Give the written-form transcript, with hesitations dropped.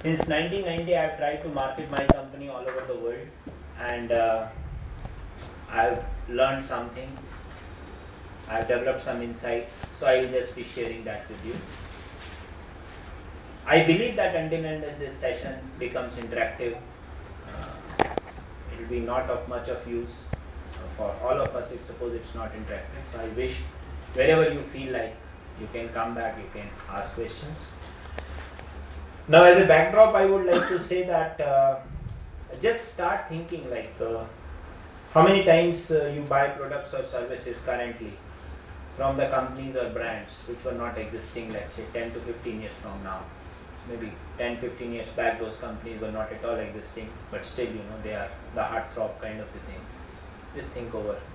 Since 1990, I've tried to market my company all over the world, and I've learned something. I've developed some insights, so I will just be sharing that with you. I believe that until and unless this session becomes interactive, it will be not of much of use for all of us if suppose it's not interactive. So I wish wherever you feel like you can come back, you can ask questions. Now as a backdrop, I would like to say that just start thinking like how many times you buy products or services currently from the companies or brands which were not existing, let's say 10 to 15 years from now. Maybe 10-15 years back those companies were not at all existing, but still they are the heartthrob kind of a thing. Just think over